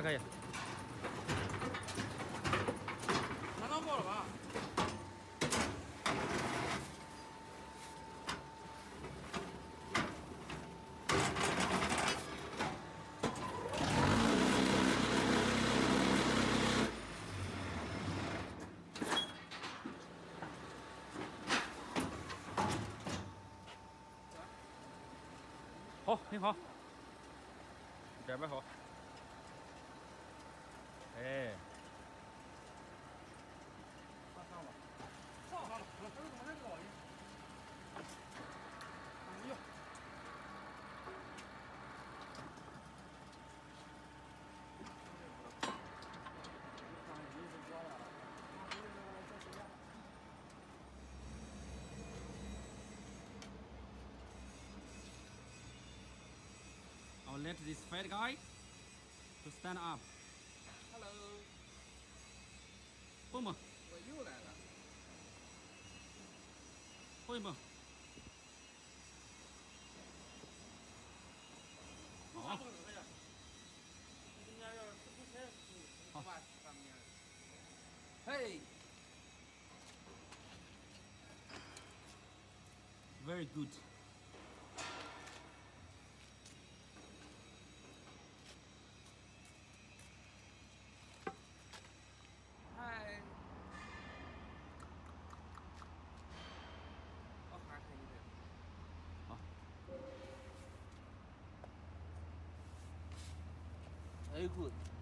可以。 难道过了吧？ 好，很好。这边好。哎。 上吧，上了，这是怎么这个网音？哎呦！ I'll let this fat guy to stand up. Hello， 蹦蹦， 我又来了。 蹦一蹦。好。 今天要是出差， 好吧，上面。嘿。 Very good. 嗨。哦，还可以的。 好。 Very good.